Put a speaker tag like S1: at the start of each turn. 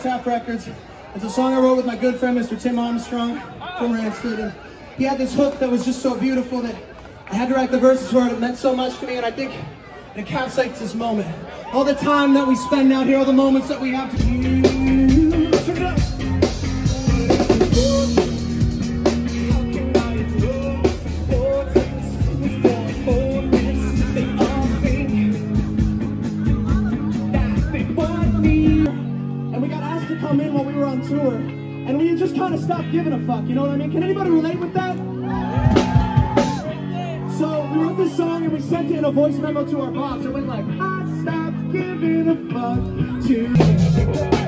S1: Tap Records. It's a song I wrote with my good friend, Mr. Tim Armstrong from Rancid. And he had this hook that was just so beautiful that I had to write the verses for it. It meant so much to me, and I think it encapsulates this moment. All the time that we spend out here, all the moments that we have to use. Turn it up. And we got asked to come in while we were on tour, and we just kind of stopped giving a fuck, you know what I mean? Can anybody relate with that? So we wrote this song and we sent it in a voice memo to our boss. It went like, I stopped giving a fuck to